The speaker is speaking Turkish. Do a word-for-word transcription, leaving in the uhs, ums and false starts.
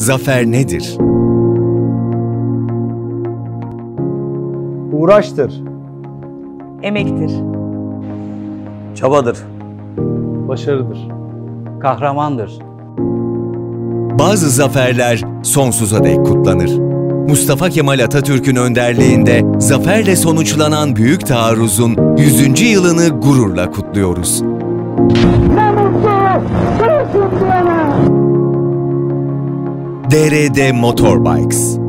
Zafer nedir? Uğraştır. Emektir. Çabadır. Başarıdır. Kahramandır. Bazı zaferler sonsuza dek kutlanır. Mustafa Kemal Atatürk'ün önderliğinde zaferle sonuçlanan büyük taarruzun yüzüncü yılını gururla kutluyoruz. Ne mutlu, Türk'üm diyene. D R D Motorbikes